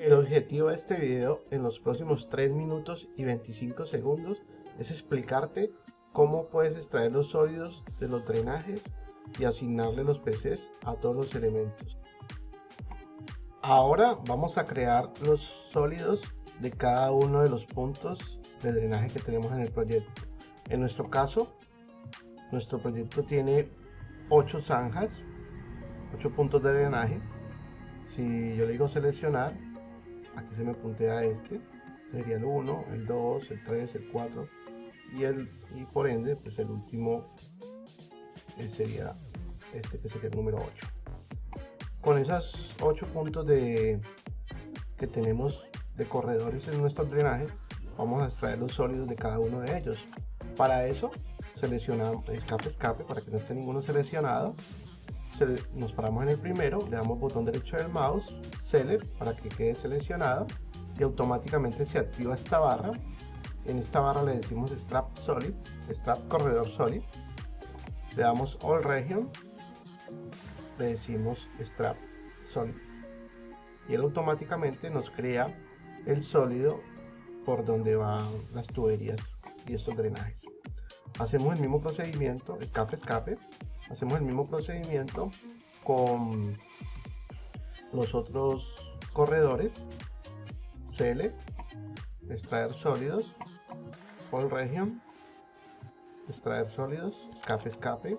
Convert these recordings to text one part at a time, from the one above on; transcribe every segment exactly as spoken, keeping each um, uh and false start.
El objetivo de este video en los próximos tres minutos y veinticinco segundos es explicarte cómo puedes extraer los sólidos de los drenajes y asignarle los P Cs a todos los elementos. Ahora vamos a crear los sólidos de cada uno de los puntos de drenaje que tenemos en el proyecto. En nuestro caso, nuestro proyecto tiene ocho zanjas, ocho puntos de drenaje. Si yo le digo seleccionar, aquí se me puntea este, sería el uno, el dos, el tres, el cuatro y, el, y por ende pues el último sería este, que sería el número ocho. Con esos ocho puntos de, que tenemos de corredores en nuestros drenajes, vamos a extraer los sólidos de cada uno de ellos. Para eso seleccionamos escape escape para que no esté ninguno seleccionado. Nos paramos en el primero, le damos botón derecho del mouse, Select para que quede seleccionado y automáticamente se activa esta barra. En esta barra le decimos Strap Solid, Strap Corredor Solid, le damos All Region, le decimos Strap Solids y él automáticamente nos crea el sólido por donde van las tuberías y estos drenajes. Hacemos el mismo procedimiento, escape escape, hacemos el mismo procedimiento con los otros corredores. Select, extraer sólidos, All Region, extraer sólidos, escape escape,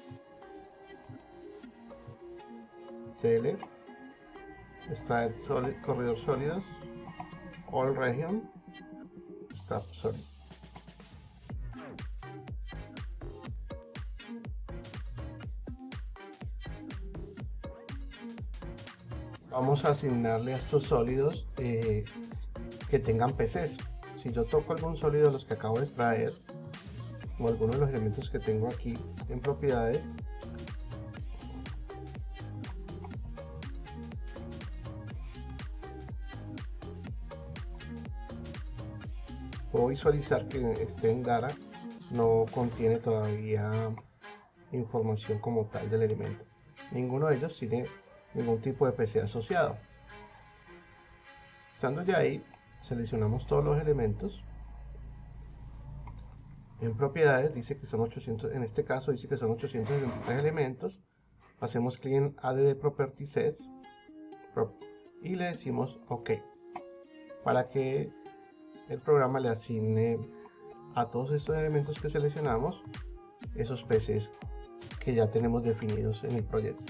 Select, extraer sólidos, corredor sólidos, All Region, Strap Solids. Vamos a asignarle a estos sólidos eh, que tengan P Cs. Si yo toco algún sólido de los que acabo de extraer o alguno de los elementos que tengo aquí en propiedades, puedo visualizar que este en Dara no contiene todavía información como tal del elemento. Ninguno de ellos tiene ningún tipo de P C asociado. Estando ya ahí, seleccionamos todos los elementos. En propiedades dice que son ochocientos, en este caso dice que son ochocientos sesenta y tres elementos. Hacemos clic en Add Property Sets y le decimos OK para que el programa le asigne a todos estos elementos que seleccionamos esos P Cs que ya tenemos definidos en el proyecto.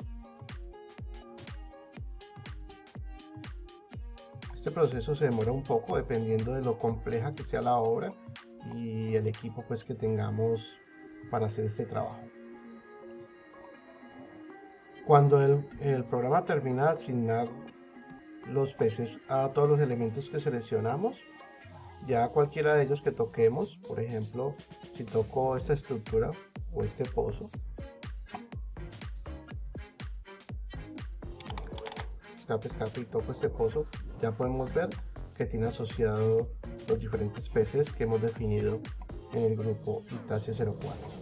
Este proceso se demora un poco dependiendo de lo compleja que sea la obra y el equipo pues que tengamos para hacer este trabajo. Cuando el, el programa termina de asignar los P Cs a todos los elementos que seleccionamos, ya cualquiera de ellos que toquemos, por ejemplo, si toco esta estructura o este pozo, escape escape y toco este pozo, ya podemos ver que tiene asociado los diferentes P Cs que hemos definido en el grupo Itacia cero cuatro.